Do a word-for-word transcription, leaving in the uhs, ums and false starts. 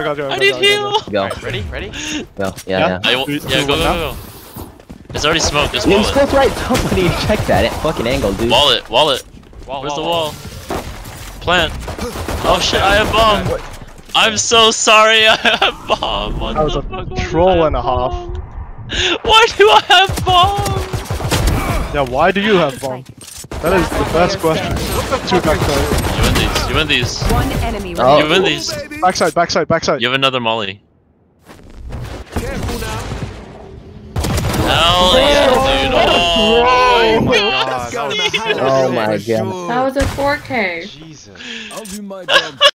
I got you. I need heal. Go. Alright, ready? Ready? Go. Yeah, Yeah. yeah. I, yeah, Three, go, two, go, one now. go, go. It's already smoked. Just You're wall it. supposed to right. Somebody check that. It fucking angle, dude. Wall it. Wall it. Wall, Where's the wall, wall? Plant. Oh shit! I have bomb. I'm so sorry. I have bomb. What That was the a fuck? Why do troll I have and a half. bomb? Why do I have bomb? Yeah, why do you have bomb? That is the best question. Two backside. You win these. You win these. One enemy Oh. You remaining. win these. Backside, backside, backside. You have another molly. Hell yeah, dude. Oh, Oh my my god. god. Oh my god. That was a four K. Jesus. I'll do my job.